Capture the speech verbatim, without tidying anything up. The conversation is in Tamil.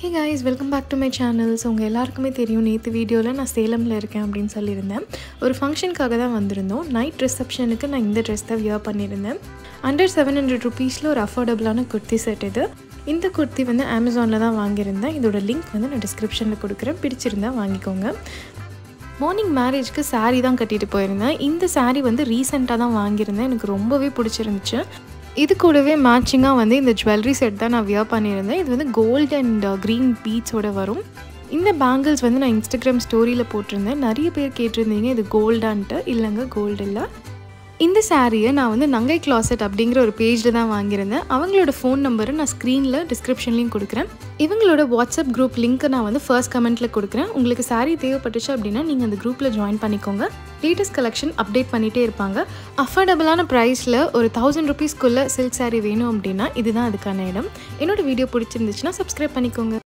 Hey guys, welcome back to my channel. So உங்க எல்லாருக்குமே தெரியும் நேத்து வீடியோல நான் சேலம்ல இருக்கேன் அப்படினு சொல்லிருந்தேன். ஒரு ஃபங்க்ஷனுக்காக தான் வந்திருந்தோம். நைட் ரிசப்ஷனுக்கு நான் இந்த Dress தான் வியர் பண்ணிருந்தேன். under seven hundred rupees ல ஒரு அஃபோர்டபிளான குர்த்தி செட் இது. இந்த குர்த்தி வந்து Amazonல தான் வாங்கியிருந்தேன். இதோட லிங்க் வந்து நான் டிஸ்கிரிப்ஷன்ல கொடுக்கிறேன். பிடிச்சிருந்தா வாங்கிக்கோங்க. மார்னிங் மேரேஜ்க்கு saree தான் கட்டிட்டு போயிருந்தேன். இந்த saree வந்து ரீசன்ட்டா தான் வாங்கியிருந்தேன். எனக்கு ரொம்பவே பிடிச்சிருந்துச்சு. இது கூடவே மேட்சிங்கா வந்து இந்த ஜுவல்லரி செட் தான் நான் வியர் பண்ணியிருந்தேன். இது வந்து கோல்ட் அண்ட் கிரீன் பீட்ஸோட வரும். இந்த பேங்கிள்ஸ் வந்து நான் Instagram ஸ்டோரியில போட்டிருந்தேன். நிறைய பேர் கேட்டிருந்தீங்க இது கோல்டான்ட்டு. இல்லைங்க, கோல்டு இல்லை. இந்த சாரியை நான் வந்து நங்கை கிளாசெட் அப்படிங்கிற ஒரு பேஜில் தான் வாங்கியிருந்தேன். அவங்களோட ஃபோன் நம்பரை நான் ஸ்க்ரீனில் டிஸ்கிரிப்ஷன்லேயும் கொடுக்குறேன். இவங்களோட வாட்ஸ்அப் குரூப் லிங்க்கை நான் வந்து ஃபர்ஸ்ட் கமெண்ட்டில் கொடுக்குறேன். உங்களுக்கு சாரீ தேவைப்பட்டுச்சு அப்படின்னா நீங்கள் அந்த குரூப்பில் ஜாயின் பண்ணிக்கோங்க. லேட்டஸ்ட் கலெக்ஷன் அப்டேட் பண்ணிகிட்டே இருப்பாங்க. அஃபோர்டபுளான ப்ரைஸில் ஒரு தௌசண்ட் ருபீஸ்க்குள்ளே சில்க் சாரீ வேணும் அப்படின்னா இதுதான் அதுக்கான இடம். என்னோடய வீடியோ பிடிச்சிருந்துச்சுன்னா சப்ஸ்கிரைப் பண்ணிக்கோங்க.